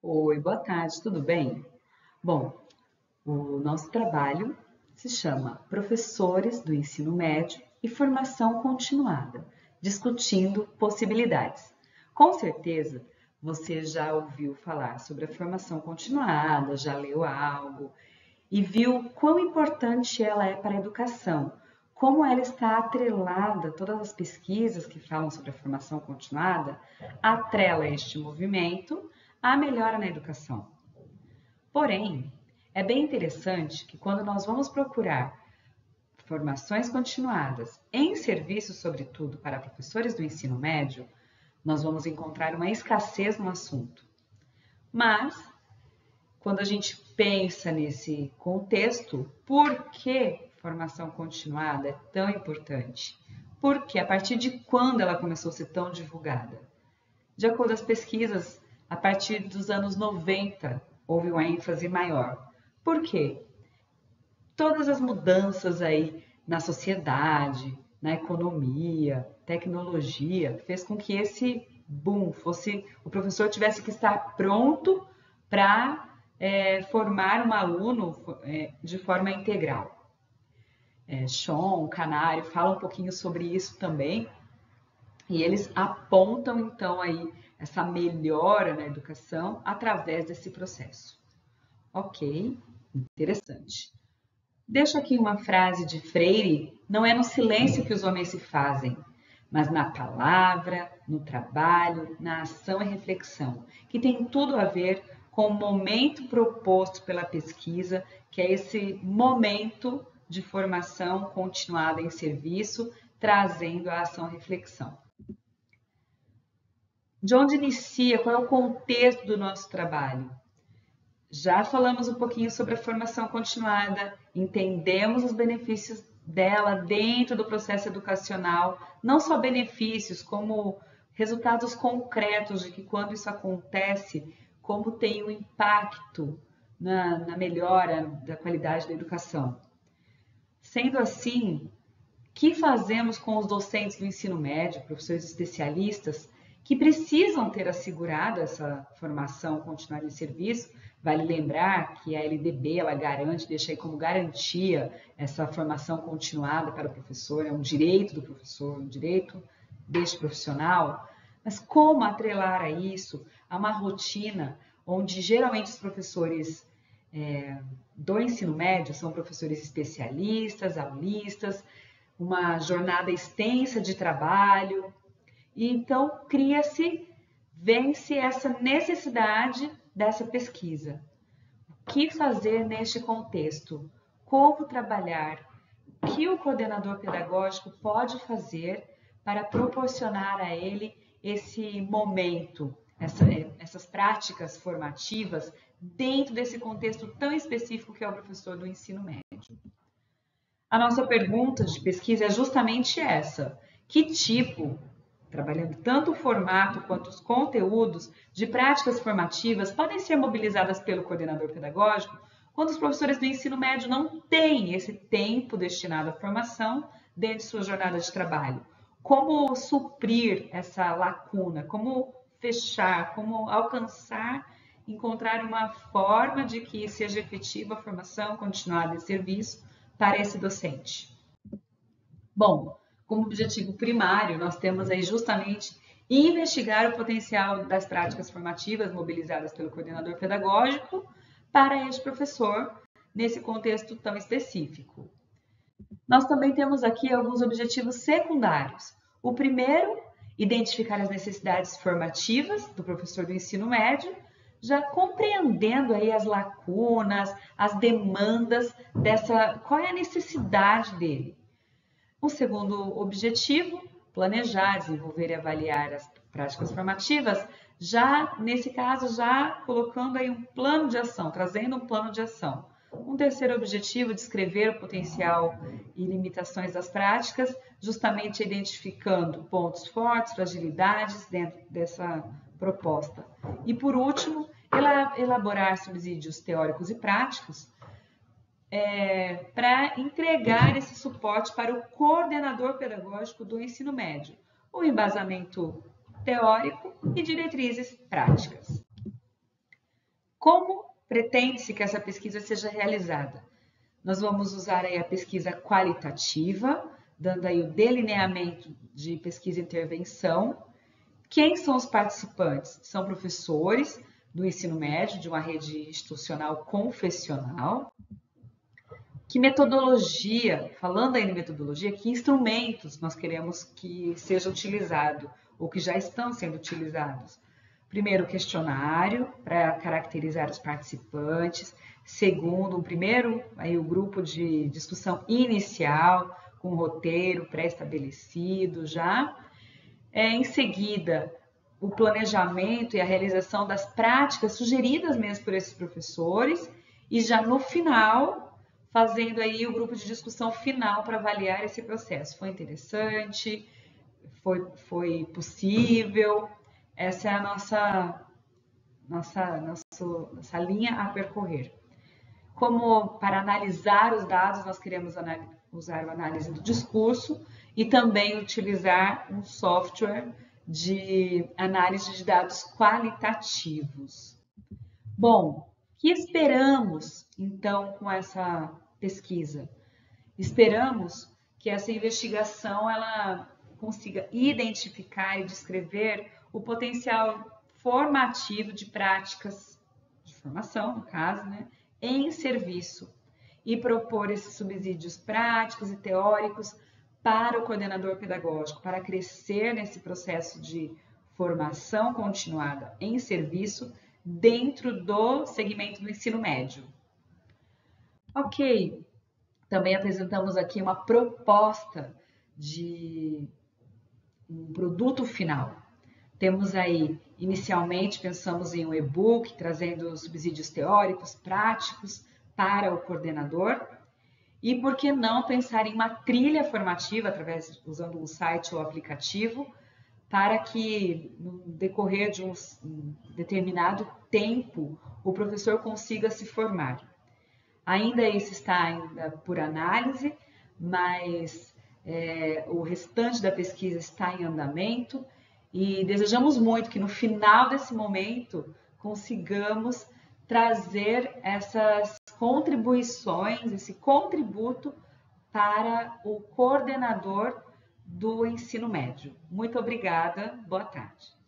Oi, boa tarde, tudo bem? Bom, o nosso trabalho se chama Professores do Ensino Médio e Formação Continuada, discutindo possibilidades. Com certeza, você já ouviu falar sobre a formação continuada, já leu algo e viu quão importante ela é para a educação, como ela está atrelada, todas as pesquisas que falam sobre a formação continuada, atrela este movimento à melhora na educação. Porém, é bem interessante que quando nós vamos procurar formações continuadas em serviços, sobretudo para professores do ensino médio, nós vamos encontrar uma escassez no assunto. Mas, quando a gente pensa nesse contexto, por que formação continuada é tão importante? Porque a partir de quando ela começou a ser tão divulgada? De acordo com as pesquisas, a partir dos anos 90 houve uma ênfase maior. Por quê? Todas as mudanças aí na sociedade, na economia, tecnologia, fez com que esse boom fosse, o professor tivesse que estar pronto para formar um aluno de forma integral. Sean, Canário, fala um pouquinho sobre isso também, e eles apontam então aí essa melhora na educação através desse processo. Ok, interessante. Deixo aqui uma frase de Freire: não é no silêncio que os homens se fazem, mas na palavra, no trabalho, na ação e reflexão, que tem tudo a ver com o momento proposto pela pesquisa, que é esse momento de formação continuada em serviço, trazendo a ação e reflexão. De onde inicia? Qual é o contexto do nosso trabalho? Já falamos um pouquinho sobre a formação continuada, entendemos os benefícios dela dentro do processo educacional, não só benefícios, como resultados concretos de que quando isso acontece, como tem um impacto na melhora da qualidade da educação. Sendo assim, o que fazemos com os docentes do ensino médio, professores especialistas, que precisam ter assegurado essa formação continuada em serviço? Vale lembrar que a LDB, ela garante, deixa aí como garantia essa formação continuada para o professor, é um direito do professor, um direito deste profissional. Mas como atrelar a isso a uma rotina onde geralmente os professores do ensino médio são professores especialistas, aulistas, uma jornada extensa de trabalho, e então cria-se, vence essa necessidade dessa pesquisa. O que fazer neste contexto? Como trabalhar? O que o coordenador pedagógico pode fazer para proporcionar a ele esse momento, essas práticas formativas dentro desse contexto tão específico que é o professor do ensino médio? A nossa pergunta de pesquisa é justamente essa: que tipo, trabalhando tanto o formato quanto os conteúdos de práticas formativas, podem ser mobilizadas pelo coordenador pedagógico quando os professores do ensino médio não têm esse tempo destinado à formação dentro de sua jornada de trabalho? Como suprir essa lacuna? Como fechar? Como alcançar, encontrar uma forma de que seja efetiva a formação continuada em serviço para esse docente? Bom, como objetivo primário, nós temos aí justamente investigar o potencial das práticas formativas mobilizadas pelo coordenador pedagógico para este professor nesse contexto tão específico. Nós também temos aqui alguns objetivos secundários. O primeiro, identificar as necessidades formativas do professor do ensino médio, já compreendendo aí as lacunas, as demandas qual é a necessidade dele. O segundo objetivo, planejar, desenvolver e avaliar as práticas formativas, já nesse caso, já colocando aí um plano de ação, trazendo um plano de ação. Um terceiro objetivo, descrever o potencial e limitações das práticas, justamente identificando pontos fortes, fragilidades dentro dessa proposta. E por último, elaborar subsídios teóricos e práticos para entregar esse suporte para o coordenador pedagógico do ensino médio, o embasamento teórico e diretrizes práticas. Como pretende-se que essa pesquisa seja realizada? Nós vamos usar aí a pesquisa qualitativa, dando aí o delineamento de pesquisa e intervenção. Quem são os participantes? São professores do ensino médio, de uma rede institucional confessional. Que metodologia, falando aí em metodologia, que instrumentos nós queremos que seja utilizado ou que já estão sendo utilizados? Primeiro, o questionário para caracterizar os participantes. Segundo, aí o grupo de discussão inicial, com roteiro pré-estabelecido já. Em seguida, o planejamento e a realização das práticas sugeridas mesmo por esses professores. E já no final, fazendo aí o grupo de discussão final para avaliar esse processo. Foi interessante? Foi possível? Essa é a nossa linha a percorrer. Como para analisar os dados, nós queremos usar a análise do discurso e também utilizar um software de análise de dados qualitativos. Bom, o que esperamos então com essa pesquisa? Esperamos que essa investigação ela consiga identificar e descrever o potencial formativo de práticas de formação, no caso, né, em serviço e propor esses subsídios práticos e teóricos para o coordenador pedagógico, para crescer nesse processo de formação continuada em serviço dentro do segmento do ensino médio. Ok, também apresentamos aqui uma proposta de um produto final. Temos aí, inicialmente, pensamos em um e-book, trazendo subsídios teóricos, práticos para o coordenador. E por que não pensar em uma trilha formativa, usando um site ou aplicativo, para que no decorrer de um determinado tempo o professor consiga se formar. Ainda isso está por análise, mas o restante da pesquisa está em andamento e desejamos muito que no final desse momento consigamos trazer essas contribuições, esse contributo para o coordenador do ensino médio. Muito obrigada, boa tarde.